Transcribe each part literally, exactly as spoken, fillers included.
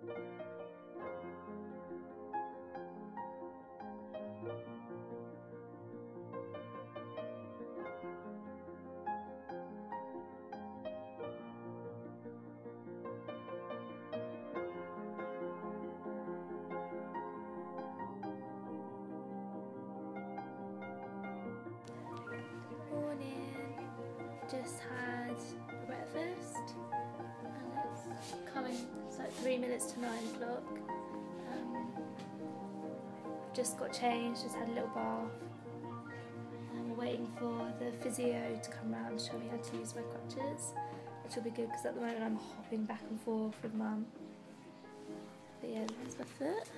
Just had breakfast and it's coming, it's like three minutes to nine o'clock. Um, I've just got changed, just had a little bath. And we're waiting for the physio to come round and show me how to use my crutches, which will be good because at the moment I'm hopping back and forth with mum. But yeah, there's my foot.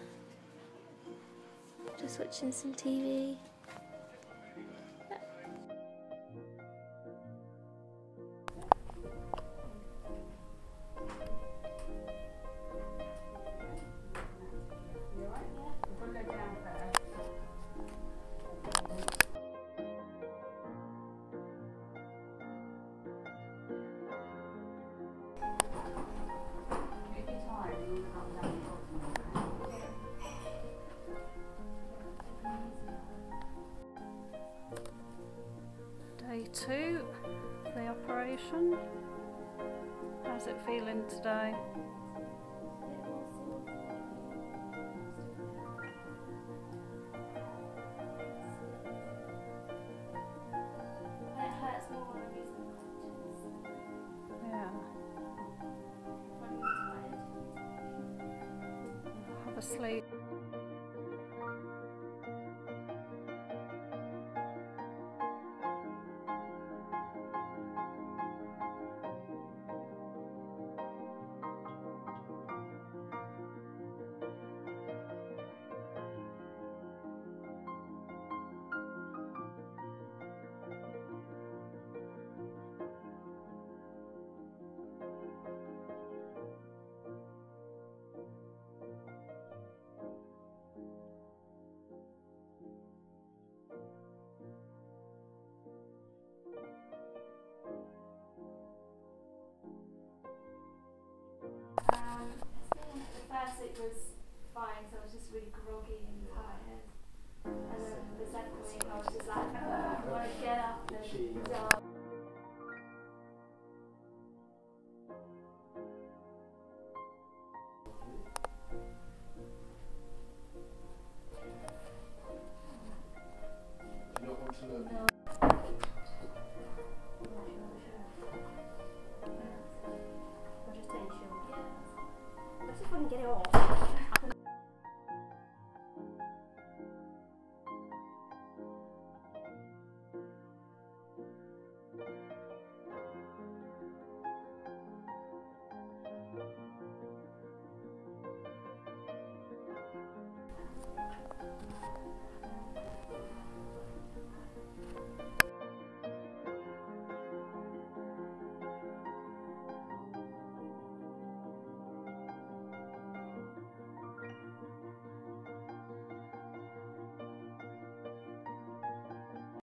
Just watching some T V. Day two of the operation. How's it feeling today? It hurts more when I'm using the crutches. Yeah. I'm tired. Have a sleep. Um, the first week was fine, so I was just really groggy and tired. And then the second week I was just like, I want to get up and jump. You don't want to look. No.